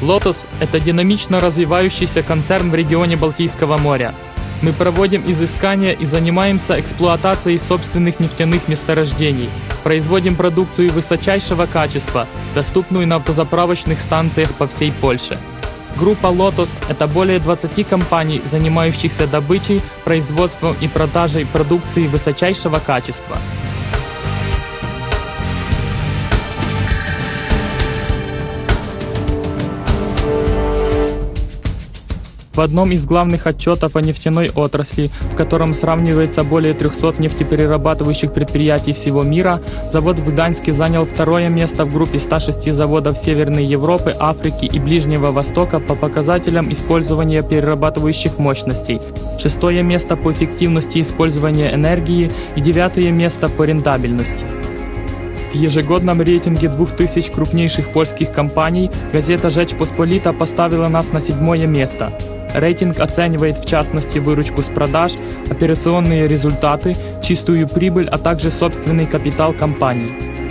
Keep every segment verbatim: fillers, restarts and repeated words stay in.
Lotos – это динамично развивающийся концерн в регионе Балтийского моря. Мы проводим изыскания и занимаемся эксплуатацией собственных нефтяных месторождений, производим продукцию высочайшего качества, доступную на автозаправочных станциях по всей Польше. Группа Lotos – это более двадцати компаний, занимающихся добычей, производством и продажей продукции высочайшего качества. В одном из главных отчетов о нефтяной отрасли, в котором сравнивается более трёхсот нефтеперерабатывающих предприятий всего мира, завод в Гданьске занял второе место в группе ста шести заводов Северной Европы, Африки и Ближнего Востока по показателям использования перерабатывающих мощностей, шестое место по эффективности использования энергии и девятое место по рентабельности. В ежегодном рейтинге двух тысяч крупнейших польских компаний газета «Rzeczpospolita» поставила нас на седьмое место. Рейтинг оценивает в частности выручку с продаж, операционные результаты, чистую прибыль, а также собственный капитал компаний.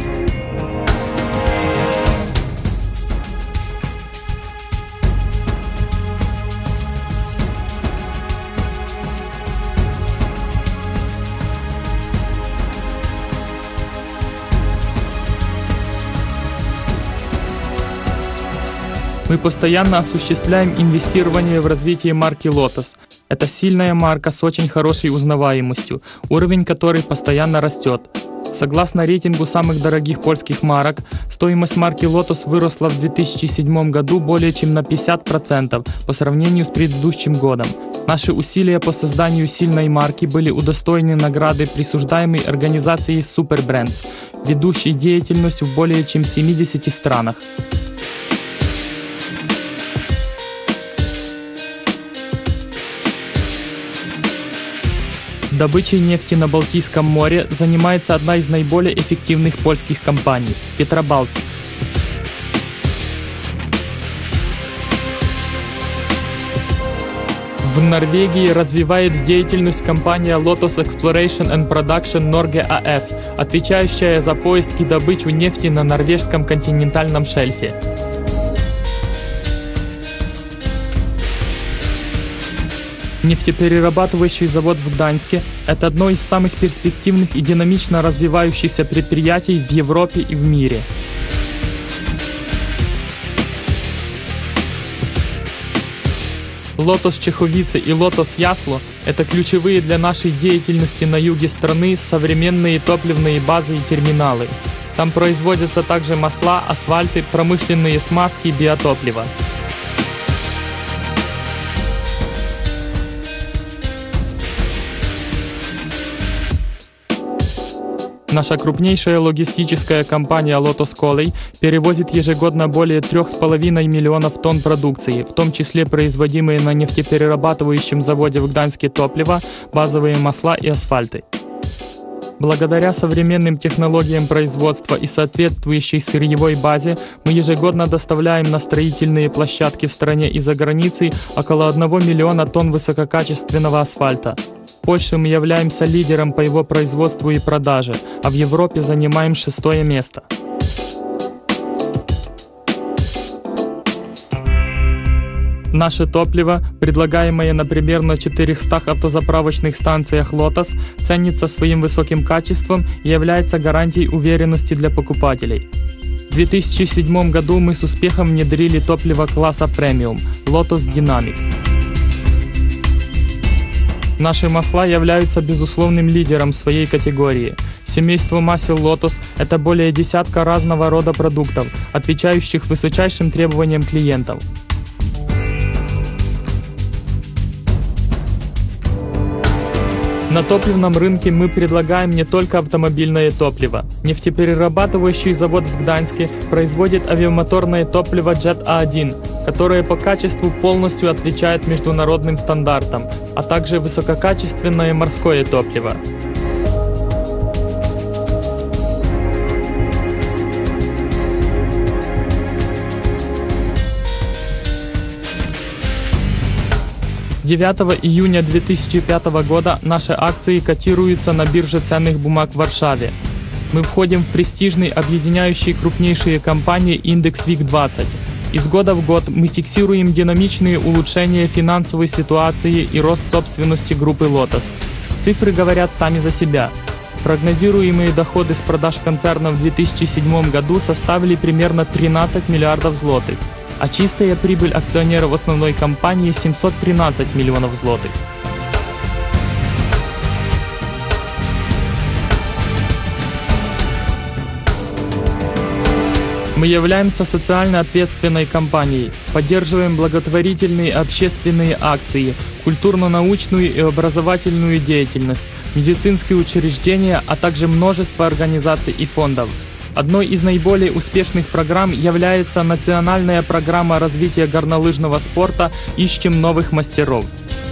Мы постоянно осуществляем инвестирование в развитие марки Lotos. Это сильная марка с очень хорошей узнаваемостью, уровень которой постоянно растет. Согласно рейтингу самых дорогих польских марок, стоимость марки Lotos выросла в две тысячи седьмом году более чем на пятьдесят процентов по сравнению с предыдущим годом. Наши усилия по созданию сильной марки были удостоены награды, присуждаемой организацией Superbrands, ведущей деятельность в более чем семидесяти странах. Добычей нефти на Балтийском море занимается одна из наиболее эффективных польских компаний – Петробалтик. В Норвегии развивает деятельность компания Lotos Exploration and Production Norge а эс, отвечающая за поиск и добычу нефти на норвежском континентальном шельфе. Нефтеперерабатывающий завод в Гданьске – это одно из самых перспективных и динамично развивающихся предприятий в Европе и в мире. Lotos Чеховице и Lotos Ясло – это ключевые для нашей деятельности на юге страны современные топливные базы и терминалы. Там производятся также масла, асфальты, промышленные смазки и биотопливо. Наша крупнейшая логистическая компания Lotos Coley перевозит ежегодно более трёх с половиной миллионов тонн продукции, в том числе производимые на нефтеперерабатывающем заводе в Гданьске топливо, базовые масла и асфальты. Благодаря современным технологиям производства и соответствующей сырьевой базе мы ежегодно доставляем на строительные площадки в стране и за границей около одного миллиона тонн высококачественного асфальта. В Польше мы являемся лидером по его производству и продаже, а в Европе занимаем шестое место. Наше топливо, предлагаемое, например, на четырёхстах автозаправочных станциях Lotos, ценится своим высоким качеством и является гарантией уверенности для покупателей. В две тысячи седьмом году мы с успехом внедрили топливо класса премиум Lotos Dynamic. Наши масла являются безусловным лидером своей категории. Семейство масел Lotos – это более десятка разного рода продуктов, отвечающих высочайшим требованиям клиентов. На топливном рынке мы предлагаем не только автомобильное топливо. Нефтеперерабатывающий завод в Гданьске производит авиамоторное топливо Jet а один, которое по качеству полностью отвечает международным стандартам, а также высококачественное морское топливо. С девятого июня две тысячи пятого года наши акции котируются на бирже ценных бумаг в Варшаве. Мы входим в престижный, объединяющий крупнейшие компании индекс ви ай кс двадцать. Из года в год мы фиксируем динамичные улучшения финансовой ситуации и рост собственности группы Lotos. Цифры говорят сами за себя. Прогнозируемые доходы с продаж концерна в две тысячи седьмом году составили примерно тринадцать миллиардов злотых, а чистая прибыль акционеров основной компании семьсот тринадцать миллионов злотых. Мы являемся социально ответственной компанией, поддерживаем благотворительные общественные акции, культурно-научную и образовательную деятельность, медицинские учреждения, а также множество организаций и фондов. Одной из наиболее успешных программ является национальная программа развития горнолыжного спорта «Ищем новых мастеров».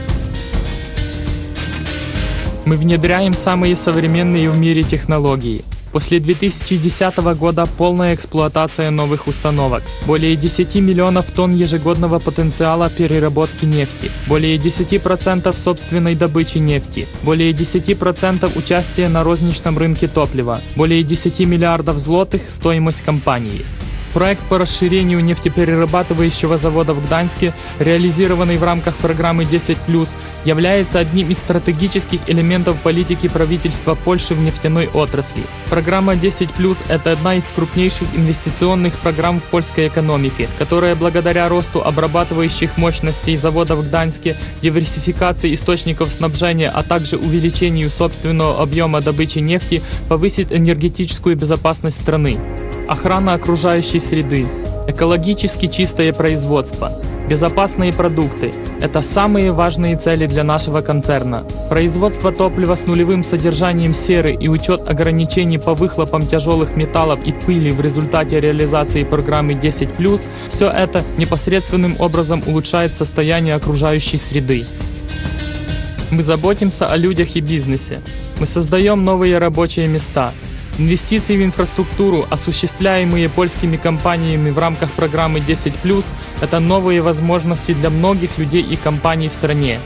Мы внедряем самые современные в мире технологии. После две тысячи десятого года полная эксплуатация новых установок, более десяти миллионов тонн ежегодного потенциала переработки нефти, более десяти процентов собственной добычи нефти, более десяти процентов участия на розничном рынке топлива, более десяти миллиардов злотых стоимость компании. Проект по расширению нефтеперерабатывающего завода в Гданьске, реализированный в рамках программы десять плюс, является одним из стратегических элементов политики правительства Польши в нефтяной отрасли. Программа десять плюс – это одна из крупнейших инвестиционных программ в польской экономике, которая благодаря росту обрабатывающих мощностей завода в Гданьске, диверсификации источников снабжения, а также увеличению собственного объема добычи нефти повысит энергетическую безопасность страны. Охрана окружающей среды, экологически чистое производство, безопасные продукты – это самые важные цели для нашего концерна. Производство топлива с нулевым содержанием серы и учет ограничений по выхлопам тяжелых металлов и пыли в результате реализации программы десять плюс – все это непосредственным образом улучшает состояние окружающей среды. Мы заботимся о людях и бизнесе. Мы создаем новые рабочие места. Инвестиции в инфраструктуру, осуществляемые польскими компаниями в рамках программы десять плюс, это новые возможности для многих людей и компаний в стране.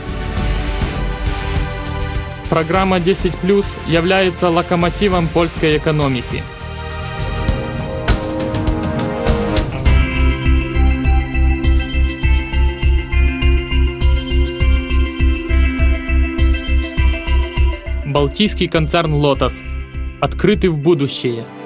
Программа десять плюс является локомотивом польской экономики. Балтийский концерн Lotos. Открыты в будущее.